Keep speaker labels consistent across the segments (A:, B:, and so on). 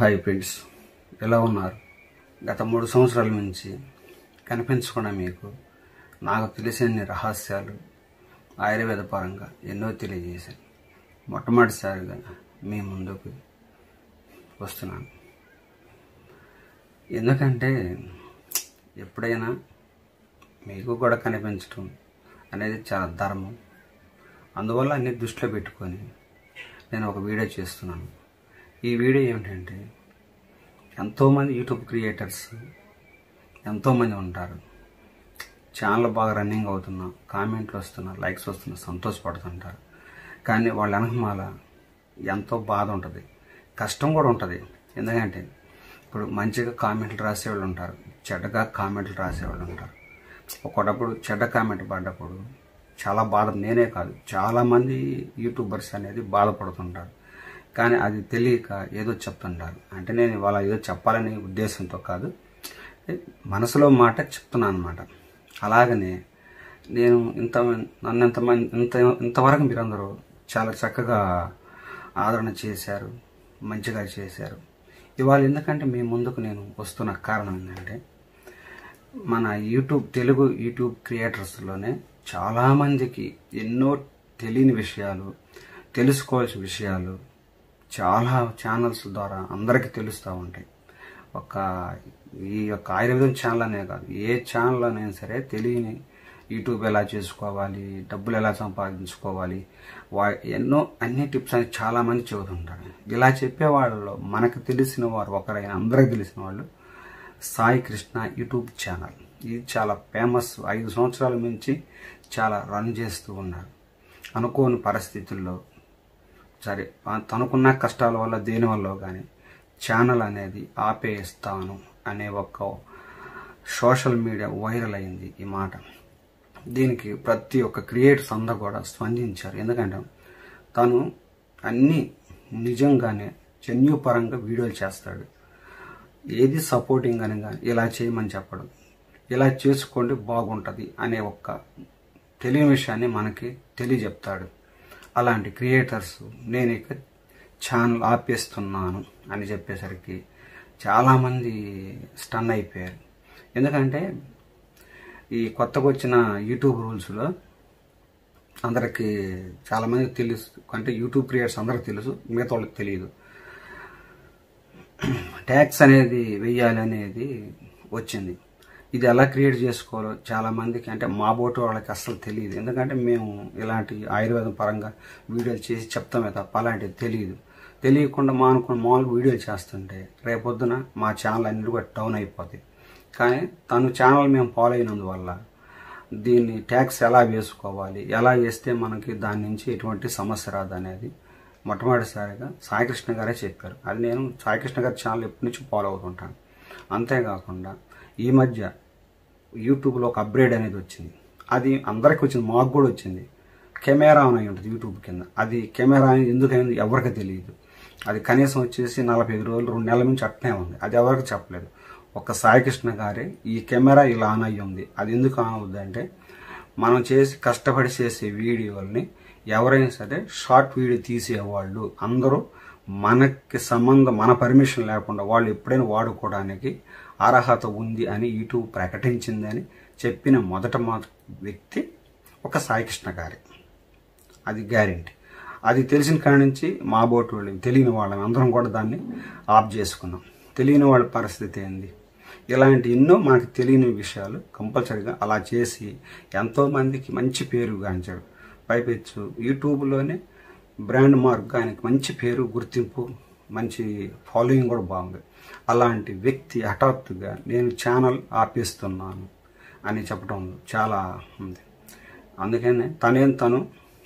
A: Hi friends, ఎలా ఉన్నారు? గత 3 సంవత్సరాల నుంచి కనిపించకుండా మీకు నాకు తెలిసిన రహస్యాలు ఆయుర్వేద పరంగా ఎన్నో తెలియజేశాను. మొట్టమొదటిసారిగా మీ ముందుకు వస్తున్నాను. ఎందుకంటే ఎప్పుడైనా మీకు కూడా కనిపించడం అనేది చాలా ధర్మం. అందువల్ల అన్ని దృష్టిలో పెట్టుకొని నేను ఒక వీడియో చేస్తున్నాను. ఈ వీడియో ఏమిటంటే, ఎంతోమంది యూట్యూబ్ క్రియేటర్స్ ఎంతోమంది ఉంటారు. ఛానల్ బాగా రన్నింగ్ అవుతున్నా, కామెంట్లు వస్తున్నా, లైక్స్ వస్తున్నా, సంతోషపడుతుంటారు. కానీ వాళ్ళ వెనకమాల ఎంతో బాధ ఉంటుంది, కష్టం కూడా ఉంటుంది. ఎందుకంటే ఇప్పుడు మంచిగా కామెంట్లు రాసేవాళ్ళు ఉంటారు, చెడ్డగా కామెంట్లు రాసేవాళ్ళు ఉంటారు. ఒకటప్పుడు చెడ్డ కామెంట్ పడ్డప్పుడు చాలా బాధ, నేనే కాదు చాలామంది యూట్యూబర్స్ అనేది బాధపడుతుంటారు. కానీ అది తెలియక ఏదో చెప్తుంటారు. అంటే నేను ఇవాళ ఏదో చెప్పాలనే ఉద్దేశంతో కాదు, మనసులో మాట చెప్తున్నాను అనమాట. అలాగనే నేను ఇంతవరకు మీరందరూ చాలా చక్కగా ఆదరణ చేశారు, మంచిగా చేశారు. ఇవాళ ఎందుకంటే మీ ముందుకు నేను వస్తున్న కారణం ఏంటంటే, మన తెలుగు యూట్యూబ్ క్రియేటర్స్లోనే చాలామందికి ఎన్నో తెలియని విషయాలు, తెలుసుకోవాల్సిన విషయాలు చాలా ఛానల్స్ ద్వారా అందరికీ తెలుస్తూ ఉంటాయి. ఈ యొక్క ఆయుర్వేదం ఛానల్ అనే కాదు, ఏ ఛానల్ అయినా సరే తెలియని యూట్యూబ్ ఎలా చేసుకోవాలి, డబ్బులు ఎలా సంపాదించుకోవాలి, ఎన్నో అన్ని టిప్స్ అని చాలామంది చెబుతుంటారు. ఇలా చెప్పే వాళ్ళలో మనకు తెలిసిన వారు ఒకరైన, అందరికి తెలిసిన వాళ్ళు సాయికృష్ణ యూట్యూబ్ ఛానల్. ఇది చాలా ఫేమస్. 5 సంవత్సరాల నుంచి చాలా రన్ చేస్తూ ఉన్నారు. అనుకోని పరిస్థితుల్లో సరే తనకున్న కష్టాల వల్ల దేనివల్ల కానీ ఛానల్ అనేది ఆపేస్తాను అనే ఒక సోషల్ మీడియా వైరల్ అయింది ఈ మాట. దీనికి ప్రతి ఒక్క క్రియేటర్స్ అందరూ కూడా స్పందించారు. ఎందుకంటే తను అన్నీ నిజంగానే జన్యుపరంగా వీడియోలు చేస్తాడు. ఏది సపోర్టింగ్ అని కానీ ఇలా చేయమని చెప్పడం, ఇలా చేసుకోండి బాగుంటుంది అనే ఒక్క తెలియని విషయాన్ని మనకి తెలియజెప్తాడు. అలాంటి క్రియేటర్స్ నేను ఇక ఛానల్ ఆపేస్తున్నాను అని చెప్పేసరికి చాలామంది స్టన్ అయిపోయారు. ఎందుకంటే ఈ కొత్తగా వచ్చిన యూట్యూబ్ రూల్స్లో అందరికీ చాలామంది తెలుసు, అంటే యూట్యూబ్ క్రియేటర్స్ అందరికీ తెలుసు, మిగతా వాళ్ళకి తెలియదు. ట్యాక్స్ అనేది వెయ్యాలి అనేది వచ్చింది. ఇది ఎలా క్రియేట్ చేసుకోవాలో చాలామందికి, అంటే మా బోటు వాళ్ళకి అస్సలు తెలియదు. ఎందుకంటే మేము ఇలాంటి ఆయుర్వేదం పరంగా వీడియోలు చేసి చెప్తామే తప్ప అలాంటివి తెలియదు. తెలియకుండా మామూలుగా వీడియోలు చేస్తుంటే రేపొద్దున మా ఛానల్ అన్నిటి కూడా డౌన్ అయిపోతాయి. కానీ తను ఛానల్ మేము ఫాలో అయినందువల్ల దీన్ని ట్యాక్స్ ఎలా వేసుకోవాలి, ఎలా వేస్తే మనకి దాని నుంచి ఎటువంటి సమస్య రాదు అనేది మొట్టమొదటిసారిగా సాయికృష్ణ గారే చెప్పారు. అది నేను సాయికృష్ణ గారి ఛానల్ ఎప్పటి నుంచి ఫాలో అవుతుంటాను. అంతేకాకుండా ఈ మధ్య యూట్యూబ్లో ఒక అప్గ్రేడ్ అనేది వచ్చింది. అది అందరికీ వచ్చింది, మాకు కూడా వచ్చింది. కెమెరా ఆన్ అయి ఉంటుంది యూట్యూబ్ కింద. అది కెమెరా అనేది ఎందుకైంది ఎవరికి తెలియదు. అది కనీసం వచ్చేసి 45 రోజులు 2 నెలల నుంచి అట్నే ఉంది. అది ఎవరికి చెప్పలేదు. ఒక సాయికృష్ణ గారే ఈ కెమెరా ఇలా ఆన్ అయ్యి ఉంది. అది ఎందుకు ఆన్ అవుద్ది అంటే, మనం కష్టపడి చేసే వీడియోల్ని ఎవరైనా సరే షార్ట్ వీడియో తీసేవాళ్ళు అందరూ మనకి మన పర్మిషన్ లేకుండా వాళ్ళు ఎప్పుడైనా వాడుకోవడానికి అర్హత ఉంది అని యూట్యూబ్ ప్రకటించిందని చెప్పిన మొదట వ్యక్తి ఒక సాయికృష్ణ గారి. అది గ్యారెంటీ. అది తెలిసిన కాడి నుంచి మా బోటు వాళ్ళని, తెలియని వాళ్ళని అందరం కూడా దాన్ని ఆఫ్ చేసుకున్నాం. తెలియని వాళ్ళ పరిస్థితి ఏంది? ఇలాంటి ఎన్నో మనకు తెలియని విషయాలు కంపల్సరీగా అలా చేసి ఎంతోమందికి మంచి పేరు గాంచాడు. పైపెచ్చు యూట్యూబ్లోనే బ్రాండ్ మార్క్, ఆయనకి మంచి పేరు, గుర్తింపు, మంచి ఫాలోయింగ్ కూడా బాగుంది. అలాంటి వ్యక్తి హఠాత్తుగా నేను ఛానల్ ఆపేస్తున్నాను అని చెప్పడం చాలా ఉంది. అందుకనే తను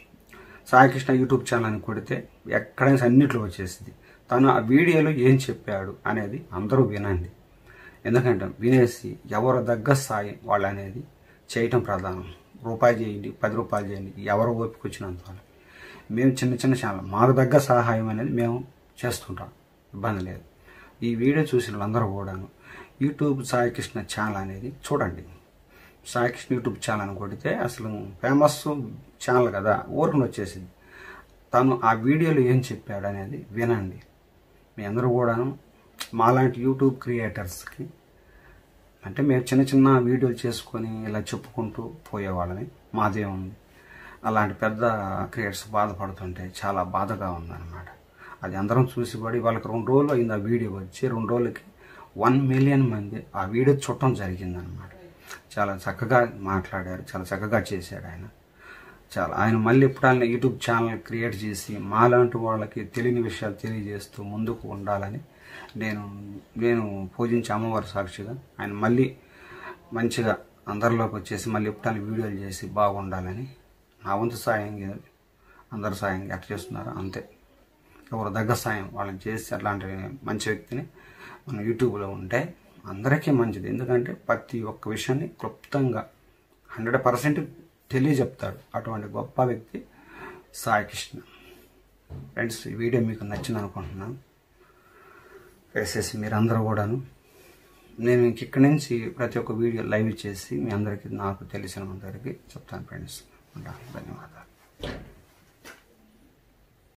A: సాయికృష్ణ యూట్యూబ్ ఛానల్ అని కొడితే ఎక్కడైనా అన్నిట్లో వచ్చేసింది. తను ఆ వీడియోలో ఏం చెప్పాడు అనేది అందరూ వినండి. ఎందుకంటే వినేసి ఎవరు దగ్గర సాయం వాళ్ళు అనేది చేయటం ప్రధానం. రూపాయి చేయండి, 10 రూపాయలు చేయండి, ఎవరు ఓపిక వచ్చినంత. మేము చిన్న ఛానల్, మాకు దగ్గర సహాయం అనేది మేము చేస్తుంటాం, ఇబ్బంది లేదు. ఈ వీడియో చూసిన వాళ్ళందరూ కూడాను యూట్యూబ్ సాయికృష్ణ ఛానల్ అనేది చూడండి. సాయికృష్ణ యూట్యూబ్ ఛానల్ అని కొడితే అసలు ఫేమస్ ఛానల్ కదా, ఊరికి వచ్చేసింది. తను ఆ వీడియోలో ఏం చెప్పాడు అనేది వినండి. మీ అందరూ కూడాను మాలాంటి యూట్యూబ్ క్రియేటర్స్కి అంటే మేము చిన్న చిన్న వీడియోలు చేసుకొని ఇలా చెప్పుకుంటూ పోయేవాళ్ళని, మాదే ఉంది. అలాంటి పెద్ద క్రియేటర్స్ బాధపడుతుంటే చాలా బాధగా ఉందన్నమాట. అది అందరం చూసిపడి వాళ్ళకి 2 రోజులు అయింది ఆ వీడియో వచ్చి, 2 రోజులకి 1 మిలియన్ మంది ఆ వీడియో చూడటం జరిగిందనమాట. చాలా చక్కగా మాట్లాడారు, చాలా చక్కగా చేశాడు ఆయన. ఆయన మళ్ళీ ఎప్పుడైనా యూట్యూబ్ ఛానల్ క్రియేట్ చేసి మాలాంటి వాళ్ళకి తెలియని విషయాలు తెలియజేస్తూ ముందుకు ఉండాలని నేను పూజించే అమ్మవారి సాక్షిగా ఆయన మళ్ళీ మంచిగా అందరిలోకి వచ్చేసి మళ్ళీ ఎప్పుడైనా వీడియోలు చేసి బాగుండాలని నా వంతు సాయం, అందరు సాయం ఎట్లా చేస్తున్నారో అంతే, ఎవరు దగ్గర సాయం వాళ్ళని చేసి అట్లాంటి మంచి వ్యక్తిని మన యూట్యూబ్లో ఉంటే అందరికీ మంచిది. ఎందుకంటే ప్రతి ఒక్క విషయాన్ని క్లుప్తంగా 100% తెలియజెప్తాడు. అటువంటి గొప్ప వ్యక్తి సాయికృష్ణ. ఫ్రెండ్స్, ఈ వీడియో మీకు నచ్చింది అనుకుంటున్నాను. దయచేసి మీరందరూ కూడాను, నేను ఇక్కడి నుంచి ప్రతి ఒక్క వీడియో లైవ్ చేసి మీ అందరికీ, నాకు తెలిసిన అందరికీ చెప్తాను ఫ్రెండ్స్. ధన్యవాదాలు.